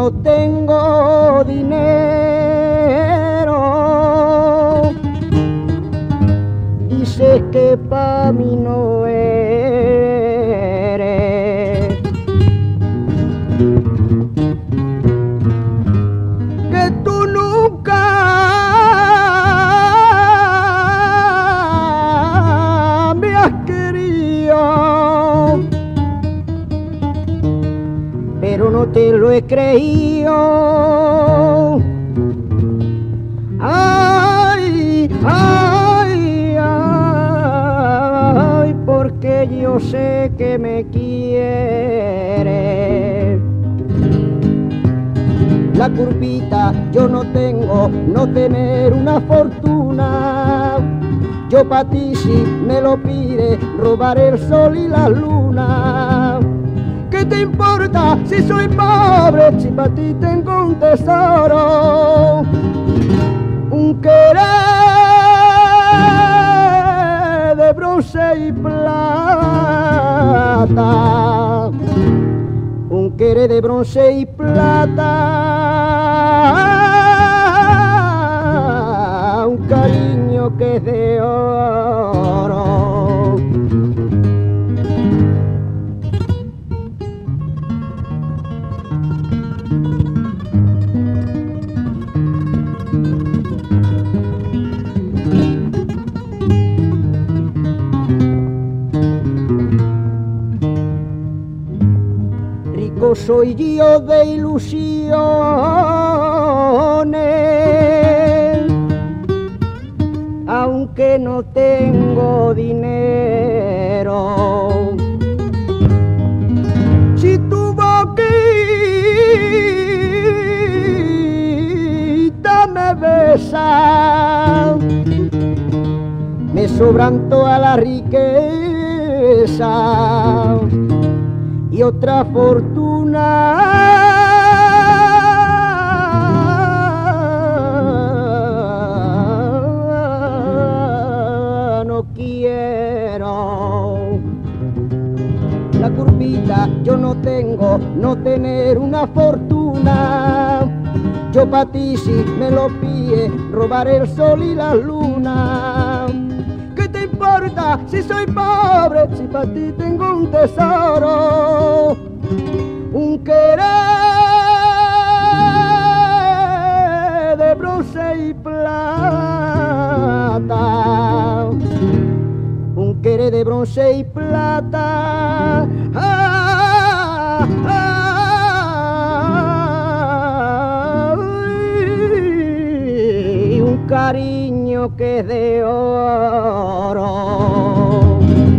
no tengo dinero, dices que pa' mí no eres, que tú nunca me has querido, pero no te lo he creído. Ay, ay, ay, porque yo sé que me quieres. La curvita yo no tengo, no tener una fortuna. Yo pa' ti si me lo pide, robar el sol y la luna. ¿Qué te importa si soy pobre, si pa' ti tengo un tesoro? Un querer de bronce y plata, un querer de bronce y plata, un cariño que es de oro. Rico soy yo de ilusiones, aunque no tengo dinero. Si tu boquita me besa, me sobran toda la riqueza y otra fortuna no quiero. La curvita yo no tengo, no tener una fortuna. Yo pa' ti si me lo pide, robar el sol y la luna. ¿Qué te importa si soy pobre, si pa' ti tengo un tesoro? Un querer de bronce y plata, un querer de bronce y plata. Un cariño que es de oro.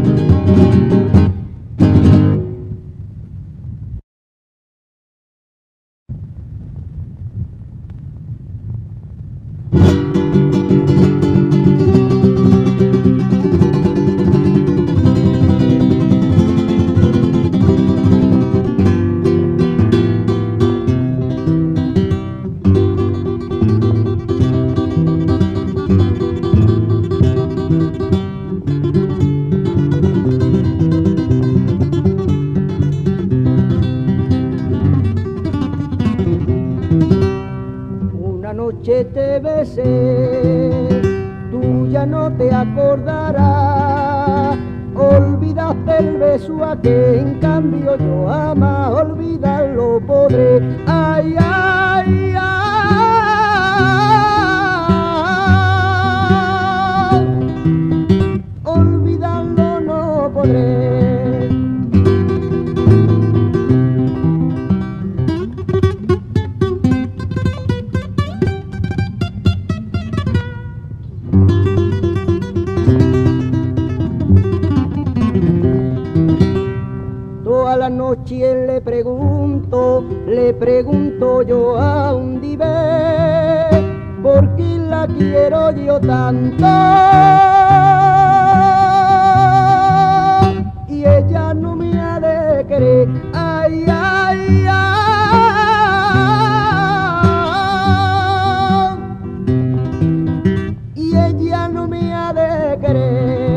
Te besé, tú ya no te acordarás, olvidaste el beso aquel, en cambio yo jamás olvidarlo podré. Ay, ay, ay, olvidarlo no podré. Toda la noche le pregunto yo a un diver, ¿por qué la quiero yo tanto? Y ella no me ha de querer. Ay, ay, ay, y ella no me ha de querer.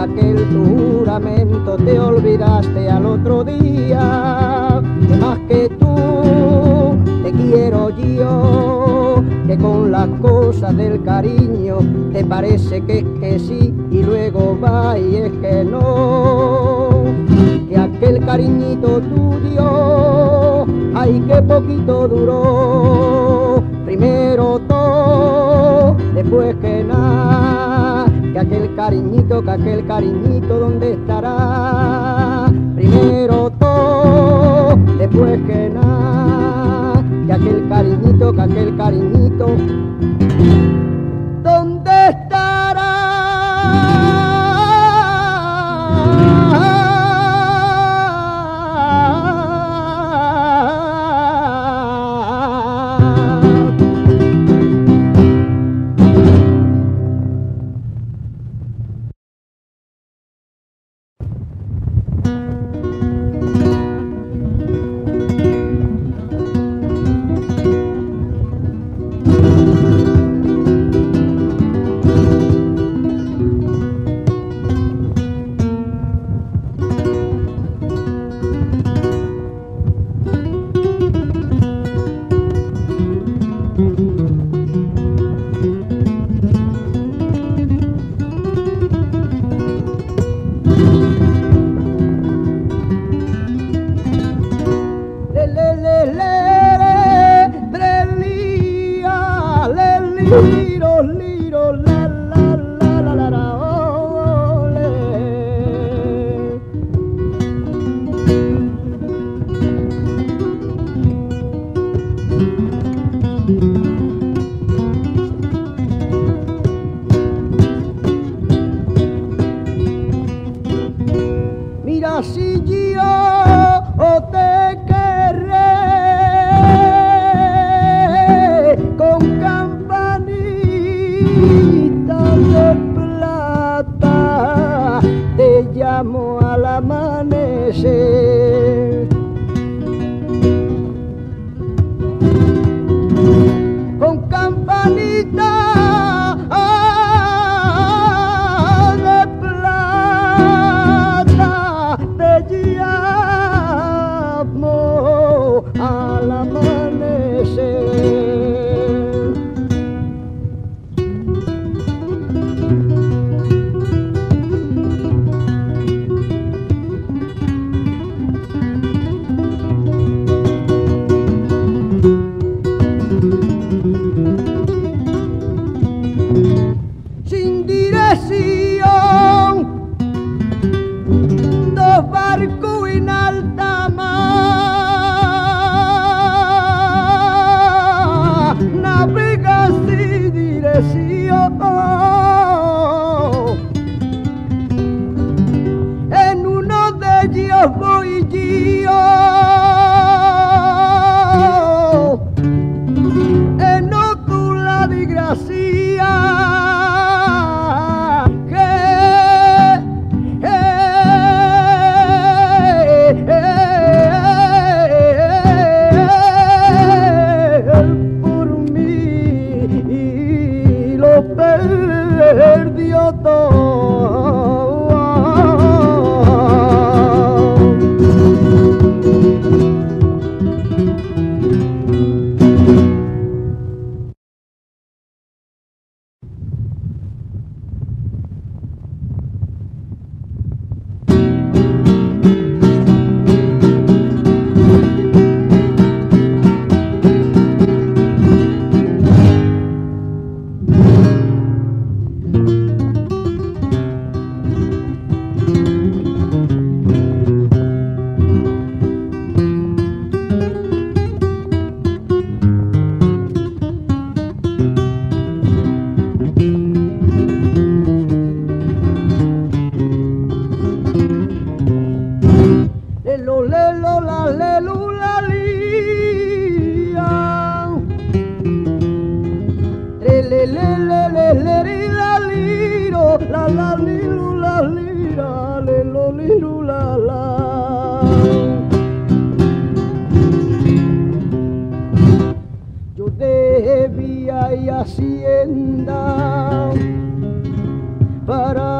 aquel tu juramento te olvidaste al otro día. Que más que tú te quiero yo, que con las cosas del cariño te parece que es que sí y luego va y es que no. Que aquel cariñito tuyo, ay que poquito duró, primero todo, después que nada. Que aquel cariñito, ¿dónde estará? Primero todo, después que nada. Que aquel cariñito, ¿dónde estará? Liro, liro, la, la, la, la, la, la, oh, le. Mira si yo te querré con de plata, te llamo al amanecer. Con campanita de plata, te llamo al amanecer.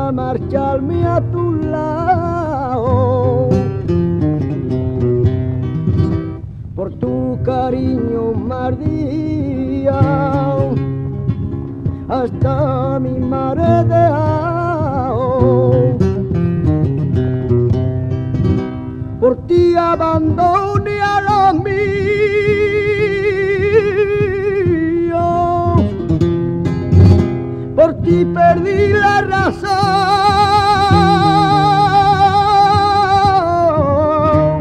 para marcharme a tu lado. Por tu cariño mardía, hasta mi madre dejado. Por ti abandoné a la mía, por ti perdí la razón,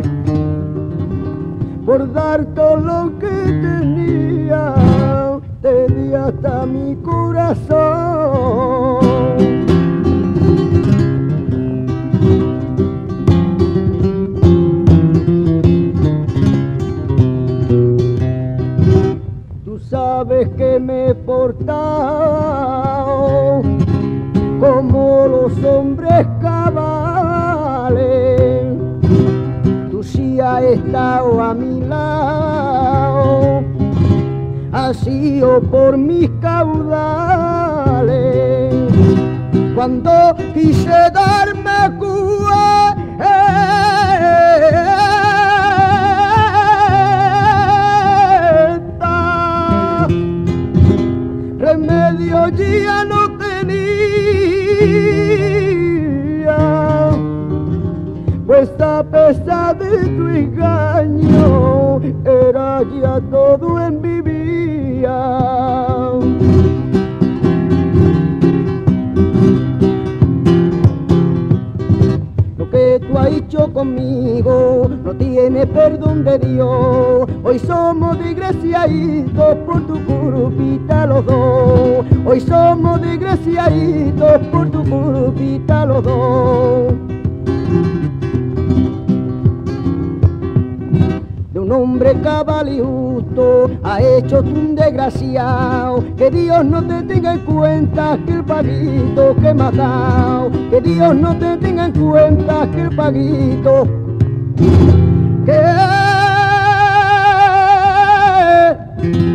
por dar todo lo que tenía, te di hasta mi corazón. Tú sabes que me he portado como los hombres cabales. Tú sí has estado a mi lado, has sido por mis caudales. Cuando quise darme cuenta, remedio ya no tenía, pues a pesar de tu engaño era ya todo en mi vida. Lo que tú has hecho conmigo no tiene perdón de Dios. Hoy somos desgraciaditos por tu culpita los dos. Hoy somos desgraciaditos por tu culpita los dos. De un hombre cabal y justo ha hecho tú un desgraciado. Que Dios no te tenga en cuenta que el paguito que me has dado. Que Dios no te tenga en cuenta que el paguito que